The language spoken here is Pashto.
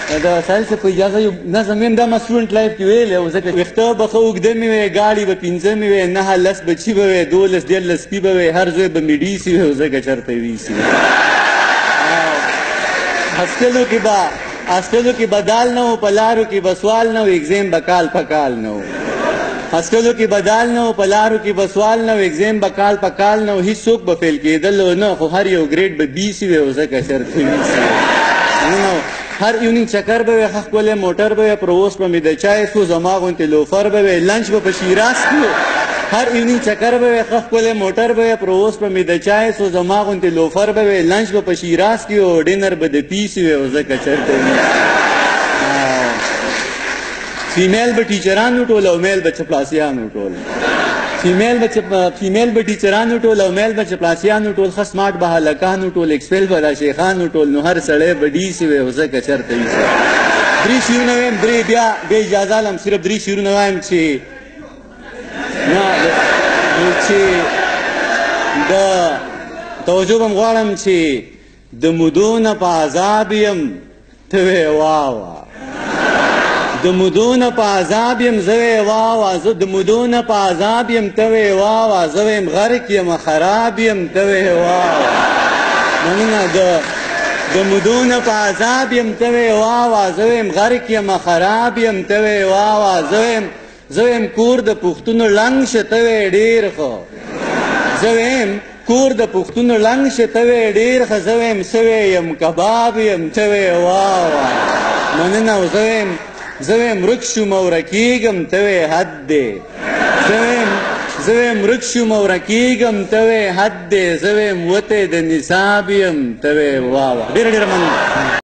دا سایل صاحب په اجازه یو نظم یم دا ما سټوډنټ لایف کې ویلی و ځکه ویښته به ښه اوږده مې وی ګاډي به پنځه مې وی نهه لس بچي به وی 12 13 سپي به وی هر زوی به مې ډیسي وی ځکه چېرته ویسي هسټلو کې به دال نه و په لارو کې به سوال نه و ایګزیم به کال په کال نه و هسټلو کې به دال نه و په لارو کې به سوال نه و ایګزیم به کال په کال نه و هېڅوک به فیل کېدل نه خو هر یو ګریډ به بیسي وی ځکه چېرته ویسي هر ایونینګ چکر به وی ښه ښکلی موټر به وی پرووس به مې د چای څو زما غوندې لوفر به وی لنچ به په شیراز کې هر ایونینګ چکر به وی ښه ښکلی موټر به وی پرووس به مې د چای څو زما غوندې لوفر به وی لنچ به په شیراز کې او ډینر به د پیسې وی او ځکه چېرته فیمیل به ټیچرانو ټول او میل به چپلاسیانو ټول فیمیل به ټیچرانو ټول او میل به چپلاسیانو ټول ښه سمارټ به هلکانو ټول ایکسپیل به دا شیخانو ټول نو هر سړی به ډیسي وی او ځکه چېرته ویسي درې شعرونه ویم بیا اجازه لم صرف درې شعرونه وایم چې د توجه به م غواړم چې د مودو نه په عذاب یم ته وی واوه د مودو نه په عذاب یم زه وی واوه زه د مودو نه په عذاب یم ته وی واوه زه ویم غرق یم خراب یم ته وی واوه مننه د مودو نه په عذاب یم ته وی واوه زه ویم غرق یم خراب یم ته وی واوه زه ویم کور د پښتونو لنګ شه ته وی ډېر ښه زه ویم کور د پښتونو لنګ شه ته وی ډېر ښه زه ویم سوی یم کباب یم ته وی واوه مننه زه ویم ورک شوم او ورکېږم ته وی حد دی زه ویم ورک شوم او ورکېږم ته وی حد دی زه ویم وتی د نصاب یم ته وی واوه ډېره مننه